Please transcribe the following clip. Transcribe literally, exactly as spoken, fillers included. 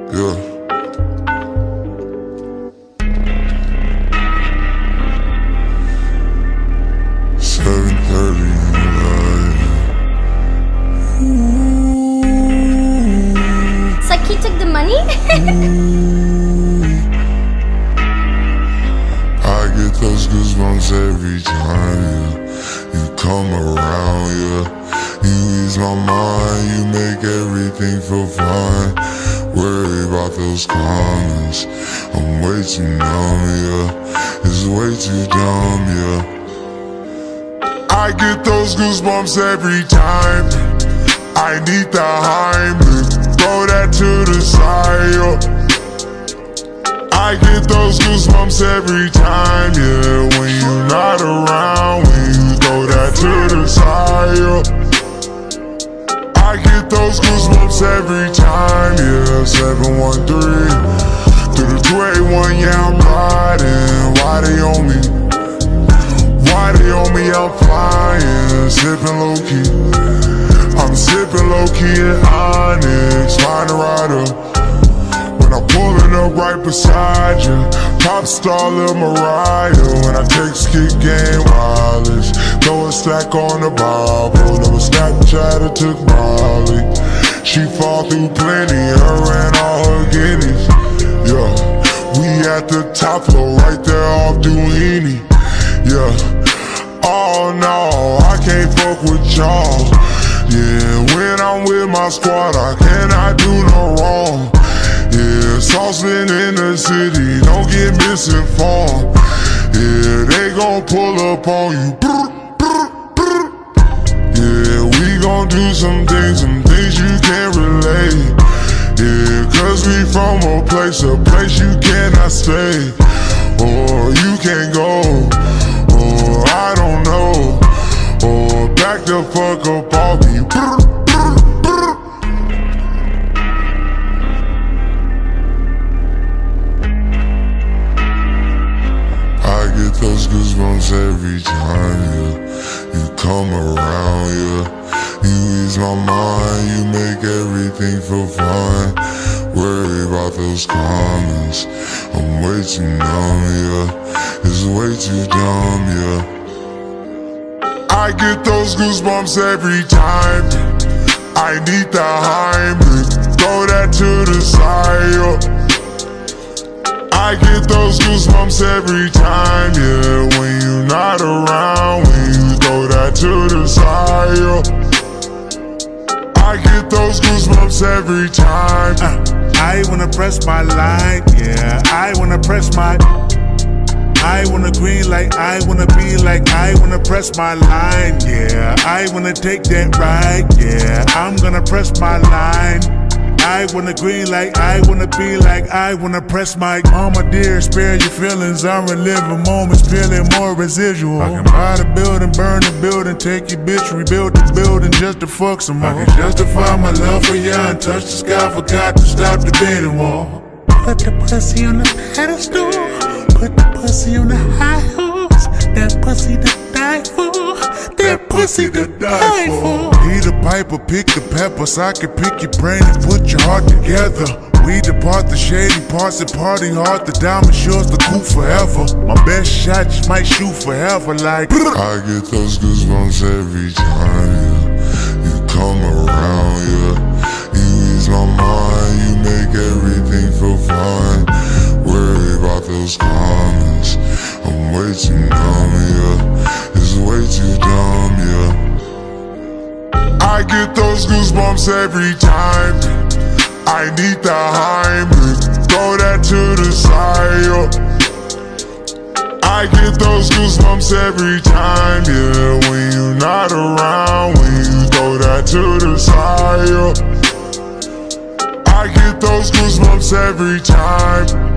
Yeah. Seven thirty It's like he took the money? I get those goosebumps every time, yeah. You come around, yeah. You ease my mind, you make everything feel fine. Worry about those comments, I'm way too numb, yeah. It's way too dumb, yeah. I get those goosebumps every time. I need the Heimlich, throw that to the side, yeah. I get those goosebumps every time, yeah. When you're not around, when you throw that to the side, yeah. I get those goosebumps every time, yeah. seven one three through the two eighty-one, yeah, I'm riding. Why they on me? Why they on me? I'm flying, sipping low key. I'm sipping low key in Onyx, find a rider. When I'm pulling up right beside you, pop star Lil Mariah. When I text kick game wireless, throw a stack on the Bible. Never Snapchat or took Molly. She fall through plenty, her and all her guineas. Yeah, we at the top floor, right there off Duini. Yeah, oh no, I can't fuck with y'all. Yeah, when I'm with my squad, I cannot do no wrong. Yeah, saucemen in the city, don't get misinformed. Yeah, they gon' pull up on you. Yeah, we gon' do some things, some things you can't relate. Yeah, cause we from a place, a place you cannot stay. Or you can't go, or I don't know. Or back the fuck up off me. Those goosebumps every time, yeah. You come around, yeah. You ease my mind, you make everything feel fine. Worry about those comments, I'm way too numb, yeah. It's way too dumb, yeah. I get those goosebumps every time. I need the Heimlich, throw that to the side, yeah. I get those goosebumps every time, yeah. When you're not around, when you throw that to the side, yeah. I get those goosebumps every time. uh, I wanna press my line, yeah. I wanna press my I wanna green like I wanna be like I wanna press my line, yeah. I wanna take that ride, yeah. I'm gonna press my line. I wanna green like I wanna be like I wanna press my mama dear, spare your feelings. I'm reliving moments, feeling more residual. I can buy the building, burn the building, take your bitch, rebuild the building just to fuck some more. I can justify my love for you and touch the sky, forgot to stop the bidding war. Put the pussy on the pedestal, put the pussy on the high horse. That pussy to die for, that pussy to die for. He the piper, pick the peppers. I can pick your brain and put your heart together. We depart the shady parts and party hard. The diamond shores the cool forever. My best shot just might shoot forever like I get those goosebumps every time, yeah. You come around, yeah. You ease my mind, you make everything feel fine. Worry about those comments, I'm way too numb, yeah. It's way too dumb, yeah. I get those goosebumps every time. I need the Heimlich, throw that to the side, yeah. I get those goosebumps every time, yeah. When you're not around, when you throw that to the side, yeah. I get those goosebumps every time.